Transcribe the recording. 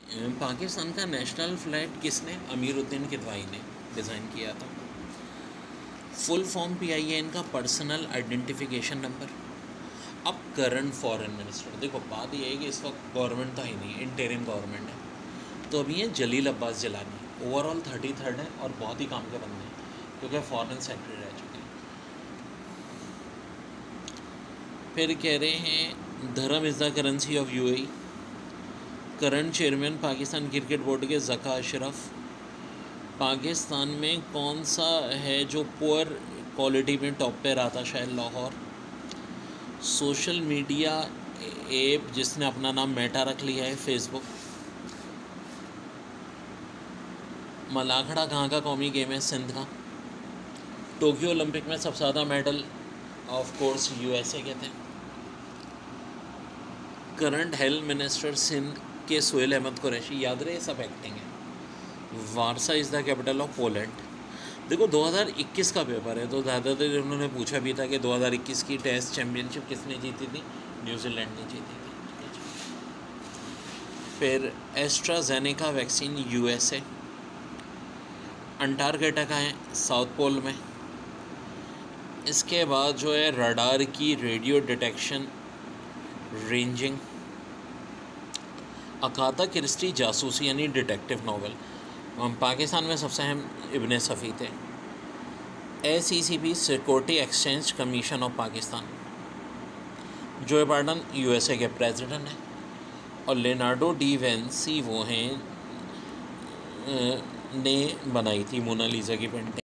पाकिस्तान का national flag किसने? अमीरुद्दीन किदवाई ने डिज़ाइन किया था। फुल फॉर्म PIN का पर्सनल आइडेंटिफिकेशन नंबर। अब करंट फॉरेन मिनिस्टर, देखो बात ये है कि इस वक्त गवर्नमेंट तो ही नहीं, इंटरिम गवर्नमेंट है, तो अभी ये जलील अब्बास जिलानी ओवरऑल 33rd है और बहुत ही काम के बंदे हैं क्योंकि फॉरेन सेक्रेटरी रह चुके हैं। फिर कह रहे हैं dirham is the currency of UAE। Current chairman Pakistan cricket board के ज़का अशरफ। पाकिस्तान में कौन सा है जो पुअर क्वालिटी में टॉप पे रहा था? शायद लाहौर। सोशल मीडिया ऐप जिसने अपना नाम मेटा रख लिया है, फेसबुक। मलाखड़ा कहाँ का कौमी गेम है? सिंध का। टोक्यो ओलंपिक में सबसे ज़्यादा मेडल ऑफ कोर्स USA के थे। करंट हेल्थ मिनिस्टर सिंध के सोहेल अहमद कुरैशी, याद रहे सब एक्टिंग है। Warsaw is the capital of Poland. देखो 2021 का पेपर है तो ज़्यादातर उन्होंने पूछा भी था कि 2021 की टेस्ट चैम्पियनशिप किसने जीती थी? न्यूजीलैंड ने जीती थी। फिर एस्ट्राजेनेका वैक्सीन USA। अंटार्कटिका का है साउथ पोल में। इसके बाद जो है रडार की radio detection ranging. Agatha Christie जासूसी यानी डिटेक्टिव नॉवल। पाकिस्तान में सबसे अहम इब्ने सफ़ी थे। SECP security exchange commission of Pakistan. Joe Biden USA के प्रेसिडेंट हैं और लियोनार्डो डी विंसी वो हैं ने बनाई थी मोनालिसा की पेंटिंग।